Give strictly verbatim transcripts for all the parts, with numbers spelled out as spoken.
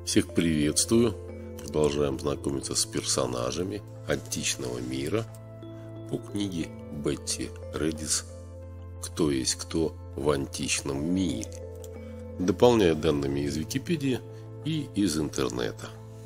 Всех приветствую! Продолжаем знакомиться с персонажами античного мира по книге Бетти Редис «Кто есть кто в античном мире», дополняя данными из Википедии и из интернета.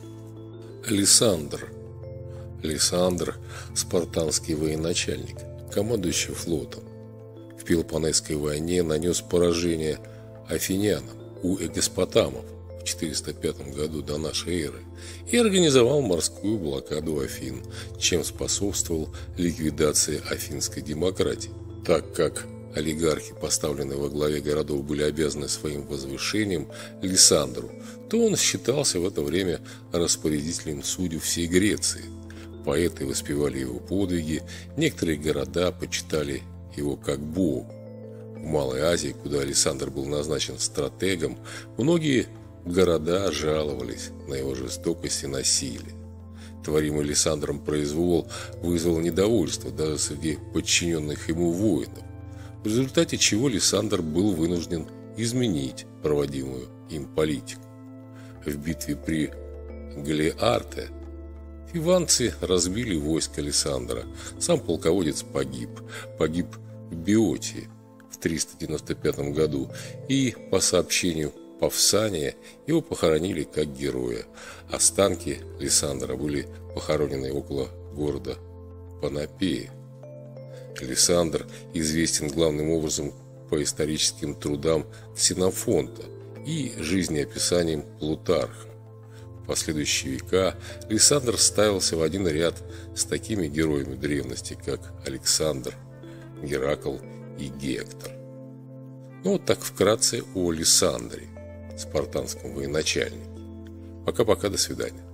Лисандр. Лисандр – спартанский военачальник, командующий флотом. В Пелопоннесской войне нанес поражение афинянам у эгоспотамов в четыреста пятом году до нашей эры и организовал морскую блокаду Афин, чем способствовал ликвидации афинской демократии. Так как олигархи, поставленные во главе городов, были обязаны своим возвышением Лисандру, то он считался в это время распорядителем судеб всей Греции. Поэты воспевали его подвиги, некоторые города почитали его как бог. В Малой Азии, куда Александр был назначен стратегом, многие города жаловались на его жестокость и насилие. Творимый Лисандром произвол вызвал недовольство даже среди подчиненных ему воинов, в результате чего Лисандр был вынужден изменить проводимую им политику. В битве при Галиарте фиванцы разбили войско Лисандра. Сам полководец погиб. Погиб в Биотии в триста девяносто пятом году, и, по сообщению Павсания, его похоронили как героя. Останки Лисандра были похоронены около города Панопея. Лисандр известен главным образом по историческим трудам Ксенофонта и жизнеописаниям Плутарха. В последующие века Лисандр ставился в один ряд с такими героями древности, как Александр, Геракл и Гектор. Ну вот так вкратце о Лисандре, спартанском военачальнике. Пока-пока, до свидания.